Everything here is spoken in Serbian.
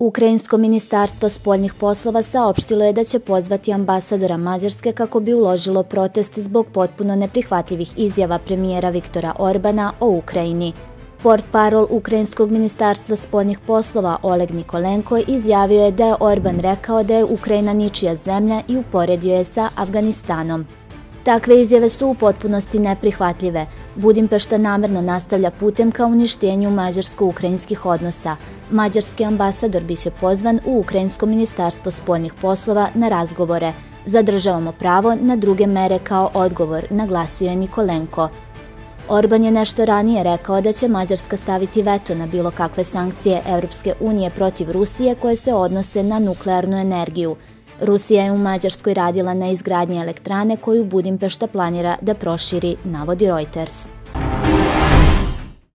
Ukrajinsko ministarstvo spoljnih poslova saopštilo je da će pozvati ambasadora Mađarske kako bi uložilo protest zbog potpuno neprihvatljivih izjava premijera Viktora Orbana o Ukrajini. Portparol Ukrajinskog ministarstva spoljnih poslova Oleg Nikolenko izjavio je da je Orban rekao da je Ukrajina ničija zemlja i uporedio je sa Afganistanom. Takve izjave su u potpunosti neprihvatljive. Budimpešta namerno nastavlja putem ka uništenju mađarsko-ukrajinskih odnosa. Mađarski ambasador biće pozvan u Ukrajinsko ministarstvo spoljnih poslova na razgovore. Zadržavamo pravo na druge mere kao odgovor, naglasio je Nikolenko. Orban je nešto ranije rekao da će Mađarska staviti veto na bilo kakve sankcije Europske unije protiv Rusije koje se odnose na nuklearnu energiju. Rusija je u Mađarskoj radila na izgradnji elektrane koju Budimpešta planira da proširi, navodi Reuters.